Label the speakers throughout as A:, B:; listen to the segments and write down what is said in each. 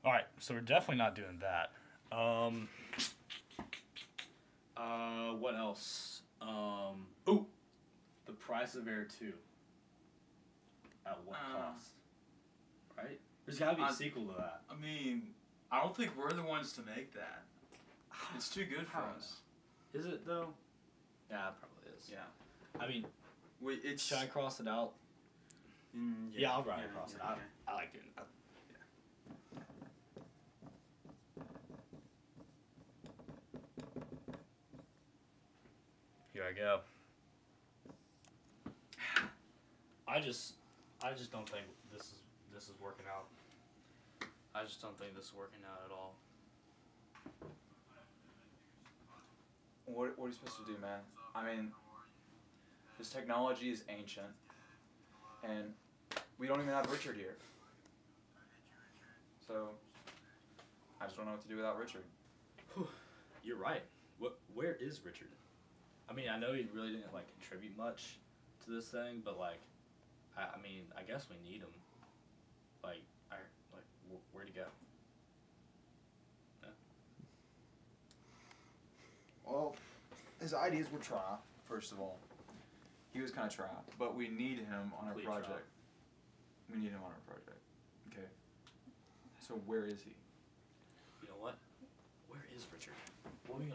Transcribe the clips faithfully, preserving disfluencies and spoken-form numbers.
A: All right, so we're definitely not doing that. Um, uh, what else? Um, ooh, The Price of Air two. At what
B: Uh,
A: cost? Right? There's gotta be a
B: I-
A: sequel to that.
B: I mean, I don't think we're the ones to make that. It's too good for
A: I don't
B: us.
A: Is it though? Yeah, it probably is.
B: Yeah.
A: I mean,
B: We, it's.
A: should I cross it out?
B: Mm,
A: Yeah, I'll write
B: yeah,
A: across
B: yeah,
A: it.
B: okay.
A: I, I like doing that. Here I go. I just, I just don't think this is this is working out. I just don't think this is working out at all.
C: What, what are you supposed to do, man? I mean, this technology is ancient, and we don't even have Richard here. So, I just don't know what to do without Richard.
A: You're right. What? Where is Richard? I mean, I know he really didn't like contribute much to this thing, but like, I, I mean, I guess we need him. Like, I like wh- where'd he go? Yeah.
C: Well, his ideas were trash, first of all. He was kind of trash, but we need him on our
A: Complete
C: project.
A: trash.
C: We need him on our project. Okay. So where is he?
A: You know what? Where is Richard? What are we gonna?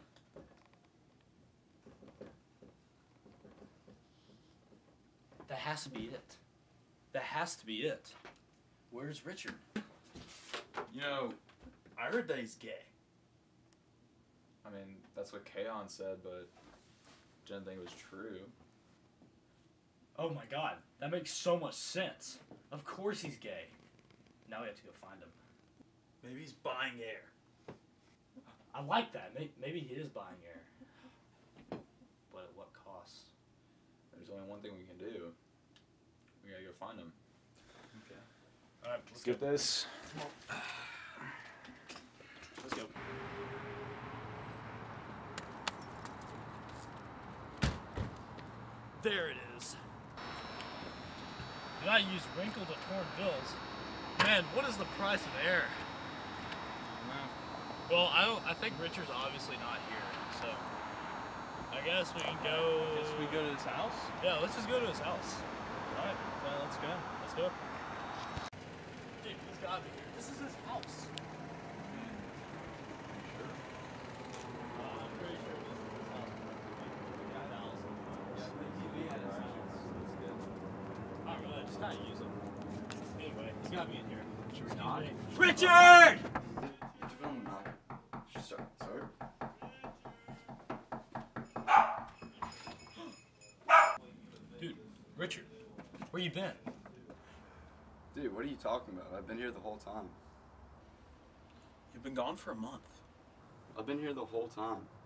A: That has to be it. That has to be it. Where's Richard?
B: You know, I heard that he's gay.
C: I mean, that's what Kaon said, but didn't think it was true.
A: Oh my God, that makes so much sense. Of course he's gay. Now we have to go find him.
B: Maybe he's buying air.
A: I like that. May- Maybe he is buying air. But at what cost?
C: There's only one thing we can do. We gotta go find him.
A: Okay. All right,
C: Let's get this.
A: Let's go. There it is. Did I use wrinkled or torn bills? Man, what is the price of air? Well, I don't. I think Richard's obviously not here, so I guess we can go.
B: Guess we go to his house?
A: Yeah, let's just go to his house.
B: All right, well, let's go.
A: Let's go. Dude, he's gotta be here. This is his house. Uh, I'm pretty sure this is his house. Yeah, that was Alright, well, just gotta use him. Anyway, he's gotta be in here. Should we not? Richard!
D: Sir, sir?
A: Dude, Richard, where you been?
D: Dude, what are you talking about? I've been here the whole time.
B: You've been gone for a month.
D: I've been here the whole time.